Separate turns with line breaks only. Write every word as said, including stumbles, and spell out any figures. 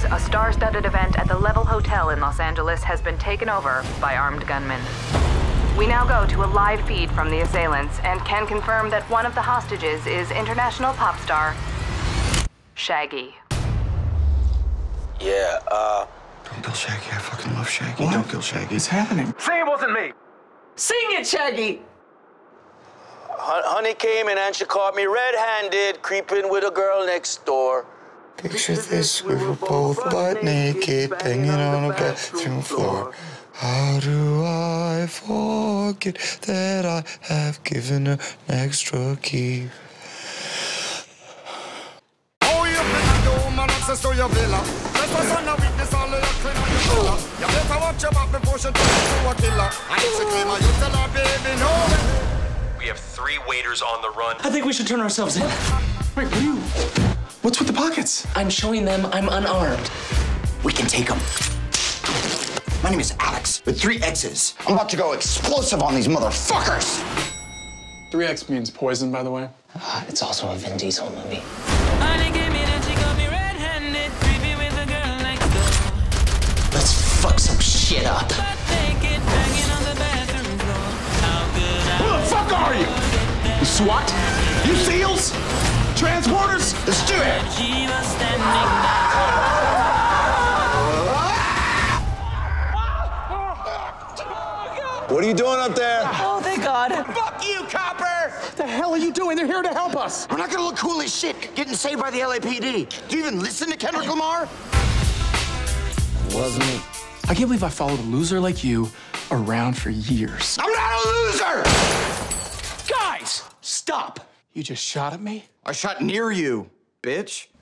a star-studded event at the Level Hotel in Los Angeles has been taken over by armed gunmen. We now go to a live feed from the assailants and can confirm that one of the hostages is international pop star Shaggy.
Yeah, uh...
Don't kill Shaggy. I fucking love Shaggy.
What?
Don't kill Shaggy.
What's happening?
Say it wasn't me!
Sing it, Shaggy!
Honey came in and she caught me red-handed, creeping with a girl next door.
Picture this, we were both butt naked, banging on a bathroom floor. How do I forget that I have given her an extra key?
Oh, you better do man access to your villa. That's what's on the witness, all of your clean on your villa. You better watch your back before she turns to a killer. And if she claim her, you tell her, baby, no.
We have three waiters on the run.
I think we should turn ourselves in.
Wait, what are you... What's with the pockets?
I'm showing them I'm unarmed.
We can take them. My name is Alex, with three X's. I'm about to go explosive on these motherfuckers.
three X means poison, by the way.
Uh, it's also a Vin Diesel movie. Let's fuck some shit up.
Who the fuck are you? You SWAT? You SEALs? Transporters?
Let's do it.
What are you doing up there?
Oh, thank God.
Fuck you, copper!
What the hell are you doing? They're here to help us.
We're not gonna look cool as shit getting saved by the L A P D. Do you even listen to Kendrick Lamar?
Wasn't it?
I can't believe I followed a loser like you around for years.
I'm not a loser!
Guys, stop. You just shot at me?
I shot near you, bitch.